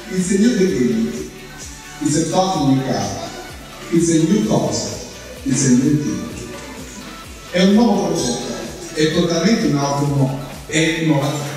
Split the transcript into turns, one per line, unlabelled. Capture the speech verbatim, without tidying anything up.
It's a new beginning. It's a totally new car. It's a new concept. It's a new team. È un nuovo progetto, è totalmente un auto, è innovativo.